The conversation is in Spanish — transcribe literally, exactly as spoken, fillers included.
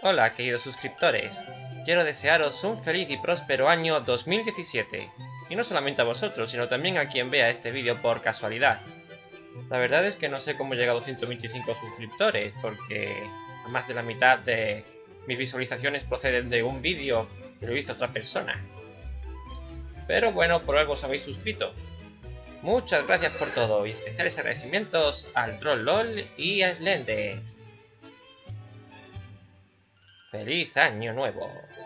Hola, queridos suscriptores. Quiero desearos un feliz y próspero año dos mil diecisiete. Y no solamente a vosotros, sino también a quien vea este vídeo por casualidad. La verdad es que no sé cómo he llegado a ciento veinticinco suscriptores, porque más de la mitad de mis visualizaciones proceden de un vídeo que lo hizo otra persona. Pero bueno, por algo os habéis suscrito. Muchas gracias por todo y especiales agradecimientos al Troll LOL y a Slender. ¡Feliz Año Nuevo!